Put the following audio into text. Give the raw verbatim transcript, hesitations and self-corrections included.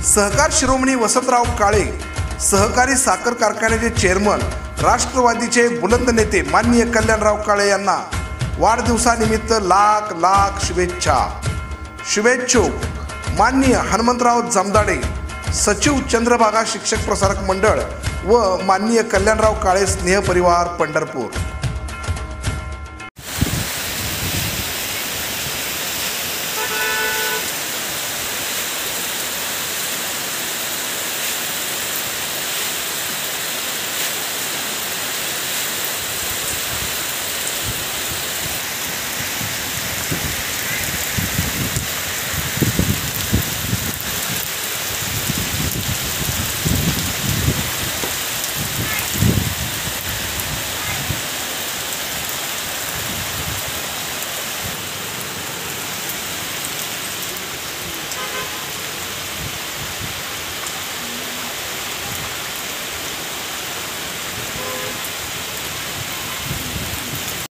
सहकार शिरोमणी वसंतराव काळे, सहकारी साखर कारखान्याचे चेअरमन, राष्ट्रवादीचे बुलंद नेते माननीय कल्याणराव काळे यांना वाढदिवसानिमित्त लाख लाख शुभेच्छा। शुभेच्छुक माननीय हनुमंतराव जमदाडे, सचिव चंद्रभागा शिक्षक प्रसारक मंडळ व माननीय कल्याणराव काळे स्नेह परिवार पंढरपूर।